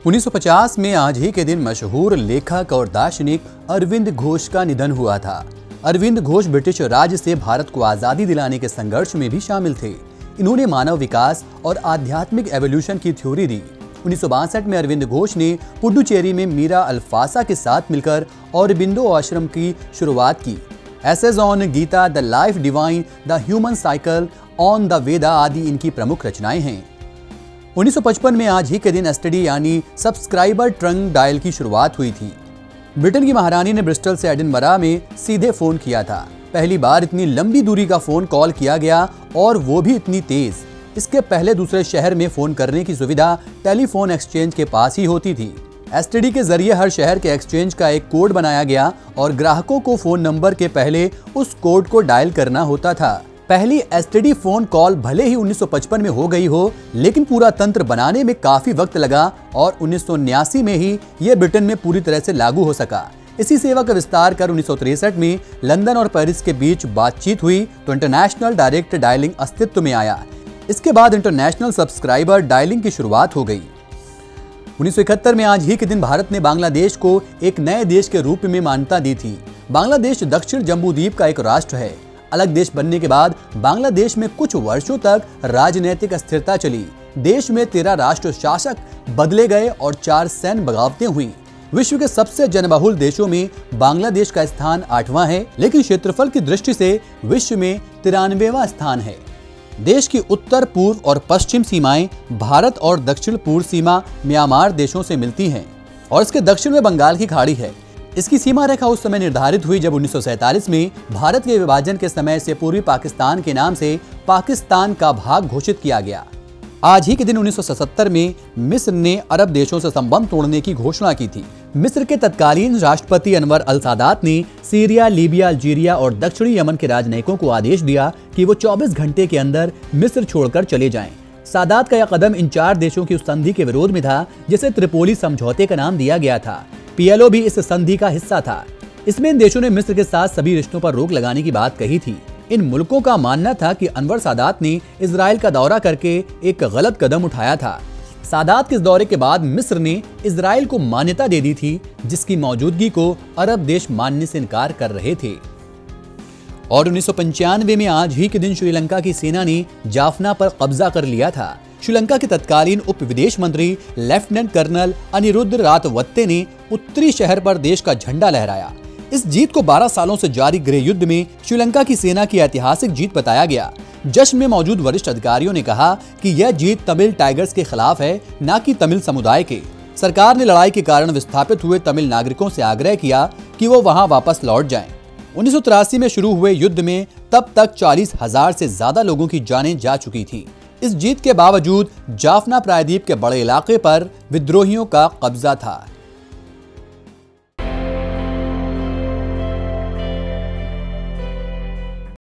1950 में आज ही के दिन मशहूर लेखक और दार्शनिक अरविंद घोष का निधन हुआ था। अरविंद घोष ब्रिटिश राज से भारत को आजादी दिलाने के संघर्ष में भी शामिल थे। इन्होंने मानव विकास और आध्यात्मिक एवोल्यूशन की थ्योरी दी। 1962 में अरविंद घोष ने पुडुचेरी में मीरा अल्फासा के साथ मिलकर औरबिंदो आश्रम की शुरुआत की। Essays on Gita, the life divine, the human cycle, on the Veda आदि इनकी प्रमुख रचनाएं हैं। 1955 में आज ही के दिन एसटीडी यानी सब्सक्राइबर ट्रंक डायल की शुरुआत हुई थी। ब्रिटेन की महारानी ने ब्रिस्टल से एडिनबरा में सीधे फोन किया था। पहली बार इतनी लंबी दूरी का फोन कॉल किया गया और वो भी इतनी तेज। इसके पहले दूसरे शहर में फोन करने की सुविधा टेलीफोन एक्सचेंज के पास ही होती थी। एसटीडी के जरिए हर शहर के एक्सचेंज का एक कोड बनाया गया और ग्राहकों को फोन नंबर के पहले उस कोड को डायल करना होता था। पहली एसटीडी फोन कॉल भले ही 1955 में हो गई हो, लेकिन पूरा तंत्र बनाने में काफी वक्त लगा और 1979 में ही यह ब्रिटेन में पूरी तरह से लागू हो सका। इसी सेवा का विस्तार कर 1963 में लंदन और पेरिस के बीच बातचीत हुई तो इंटरनेशनल डायरेक्ट डायलिंग अस्तित्व में आया। इसके बाद इंटरनेशनल सब्सक्राइबर डायलिंग की शुरुआत हो गई। 1971 में आज ही के दिन भारत ने बांग्लादेश को एक नए देश के रूप में मान्यता दी थी। बांग्लादेश दक्षिण जम्बूद्वीप का एक राष्ट्र है। अलग देश बनने के बाद बांग्लादेश में कुछ वर्षों तक राजनीतिक अस्थिरता चली। देश में 13 राष्ट्र शासक बदले गए और 4 सैन्य बगावतें हुई। विश्व के सबसे जनबहुल देशों में बांग्लादेश का स्थान 8वां है, लेकिन क्षेत्रफल की दृष्टि से विश्व में 93वां स्थान है। देश की उत्तर पूर्व और पश्चिम सीमाएं भारत और दक्षिण पूर्व सीमा म्यांमार देशों से मिलती हैं और इसके दक्षिण में बंगाल की खाड़ी है। इसकी सीमा रेखा उस समय निर्धारित हुई जब 1947 में भारत के विभाजन के समय से पूर्वी पाकिस्तान के नाम से पाकिस्तान का भाग घोषित किया गया। आज ही के दिन 1977 में मिस्र ने अरब देशों से संबंध तोड़ने की घोषणा की थी। मिस्र के तत्कालीन राष्ट्रपति अनवर अल सादात ने सीरिया, लीबिया, अल्जीरिया और दक्षिणी यमन के राजनयिकों को आदेश दिया कि वो 24 घंटे के अंदर मिस्र छोड़कर चले जाएं। सादात का यह कदम इन 4 देशों की उस संधि के विरोध में था जिसे त्रिपोली समझौते का नाम दिया गया था। पीएलओ भी इस संधि का हिस्सा था। इसमें इन देशों ने मिस्र के साथ सभी रिश्तों पर रोक लगाने की बात कही थी। इन मुल्कों का मानना था कि अनवर सादात ने इजराइल का दौरा करके एक गलत कदम उठाया था। सादात के इस दौरे के बाद मिस्र ने इजराइल को मान्यता दे दी थी, जिसकी मौजूदगी को अरब देश मानने से इनकार कर रहे थे। और 1995 में आज ही के दिन श्रीलंका की सेना ने जाफना पर कब्जा कर लिया था। श्रीलंका के तत्कालीन उप विदेश मंत्री लेफ्टिनेंट कर्नल अनिरुद्ध रातवत्ते ने उत्तरी शहर पर देश का झंडा लहराया। इस जीत को 12 सालों से जारी गृह युद्ध में श्रीलंका की सेना की ऐतिहासिक जीत बताया गया। जश्न में मौजूद वरिष्ठ अधिकारियों ने कहा कि यह जीत तमिल टाइगर्स के खिलाफ है, न कि तमिल समुदाय के। सरकार ने लड़ाई के कारण विस्थापित हुए तमिल नागरिकों से आग्रह किया कि वो वहां वापस लौट जाएं। 1983 में शुरू हुए युद्ध में तब तक 40,000 से ज्यादा लोगों की जानें जा चुकी थी। इस जीत के बावजूद जाफना प्रायद्वीप के बड़े इलाके पर विद्रोहियों का कब्जा था।